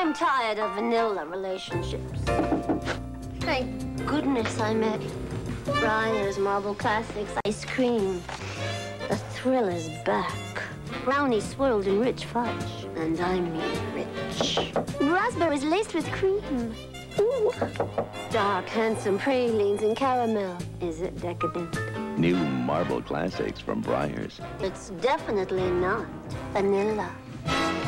I'm tired of vanilla relationships. Thank goodness I met Breyers Marble Classics ice cream. The thrill is back. Brownie swirled in rich fudge, and I mean rich. Raspberries laced with cream. Ooh. Dark, handsome pralines in caramel. Is it decadent? New Marble Classics from Breyers. It's definitely not vanilla.